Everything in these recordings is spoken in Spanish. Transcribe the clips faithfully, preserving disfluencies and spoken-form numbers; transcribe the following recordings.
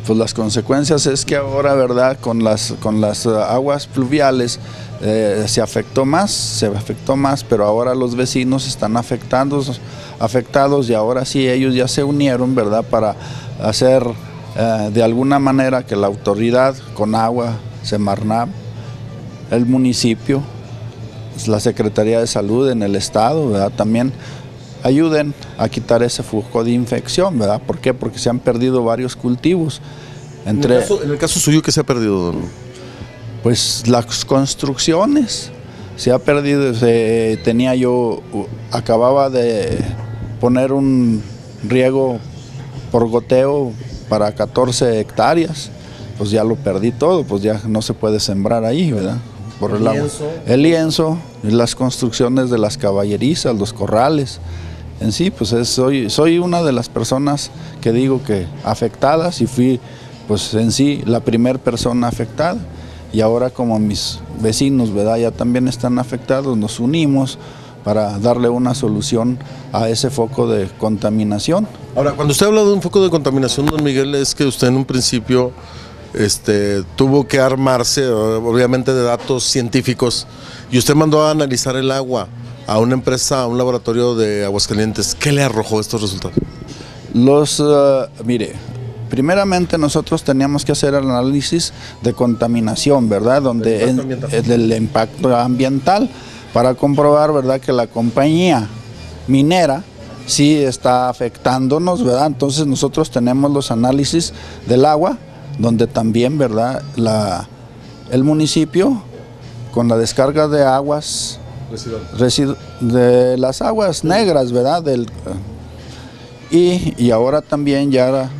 Pues las consecuencias es que ahora, ¿verdad?, con las, con las aguas pluviales eh, se afectó más, se afectó más, pero ahora los vecinos están afectados, afectados y ahora sí ellos ya se unieron, ¿verdad?, para hacer eh, de alguna manera que la autoridad, Conagua, Semarnat, el municipio, la Secretaría de Salud en el estado, ¿verdad?, también ayuden a quitar ese flujo de infección, ¿verdad? ¿Por qué? Porque se han perdido varios cultivos. Entre, en, el caso, en el caso suyo, ¿qué se ha perdido, don? Pues las construcciones. Se ha perdido, se, tenía yo, acababa de poner un riego por goteo para catorce hectáreas, pues ya lo perdí todo, pues ya no se puede sembrar ahí, ¿verdad? Por el, el lienzo. Agua. El lienzo, las construcciones de las caballerizas, los corrales. En sí, pues es, soy, soy una de las personas que digo que afectadas y fui, pues en sí, la primera persona afectada. Y ahora como mis vecinos, ¿verdad?, ya también están afectados, nos unimos para darle una solución a ese foco de contaminación. Ahora, cuando usted habla de un foco de contaminación, don Miguel, es que usted en un principio este, tuvo que armarse, obviamente, de datos científicos, y usted mandó a analizar el agua a una empresa, a un laboratorio de Aguascalientes. ¿Qué le arrojó estos resultados? Los, uh, mire, primeramente nosotros teníamos que hacer el análisis de contaminación, ¿verdad? Donde el impacto, en, el impacto ambiental, para comprobar, ¿verdad?, que la compañía minera sí está afectándonos, ¿verdad? Entonces nosotros tenemos los análisis del agua, donde también, ¿verdad?, la, el municipio, con la descarga de aguas, Residu de las aguas negras, ¿verdad? Del, y, y ahora también ya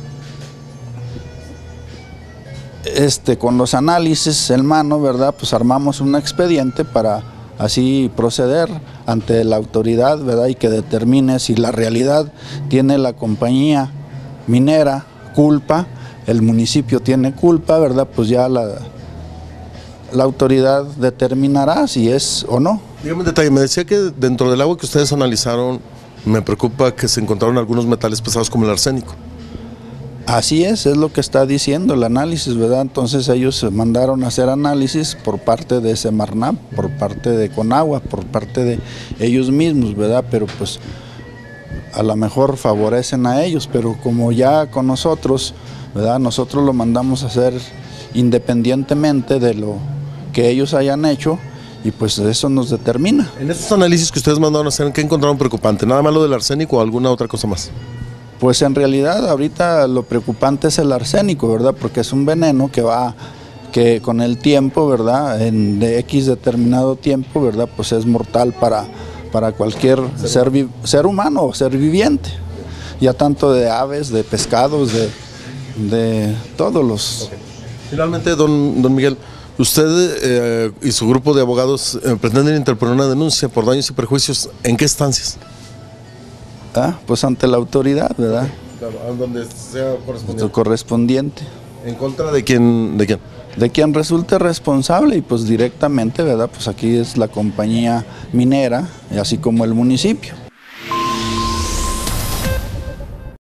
este, con los análisis en mano, ¿verdad?, pues armamos un expediente para así proceder ante la autoridad, ¿verdad?, y que determine si la realidad tiene la compañía minera culpa, el municipio tiene culpa, ¿verdad? Pues ya la la autoridad determinará si es o no. Dígame un detalle, me decía que dentro del agua que ustedes analizaron, me preocupa que se encontraron algunos metales pesados como el arsénico. Así es, es lo que está diciendo el análisis, ¿verdad? Entonces ellos mandaron a hacer análisis por parte de Semarnat, por parte de Conagua, por parte de ellos mismos, ¿verdad? Pero pues a lo mejor favorecen a ellos, pero como ya con nosotros, ¿verdad?, nosotros lo mandamos a hacer independientemente de lo que ellos hayan hecho, y pues eso nos determina. En estos análisis que ustedes mandaron a hacer, ¿qué encontraron preocupante? ¿Nada más lo del arsénico o alguna otra cosa más? Pues en realidad ahorita lo preocupante es el arsénico, ¿verdad? Porque es un veneno que va, que con el tiempo, ¿verdad?, en de X determinado tiempo, ¿verdad?, pues es mortal para, para cualquier ser, ser, ser humano o ser viviente, ya tanto de aves, de pescados, de, de todos los... Okay. Finalmente, don, don Miguel, usted eh, y su grupo de abogados eh, pretenden interponer una denuncia por daños y perjuicios. ¿En qué instancias? Ah, pues ante la autoridad, ¿verdad? Claro, donde sea correspondiente. correspondiente. ¿En contra de quién, de quién? De quien resulte responsable, y pues directamente, ¿verdad? Pues aquí es la compañía minera, así como el municipio.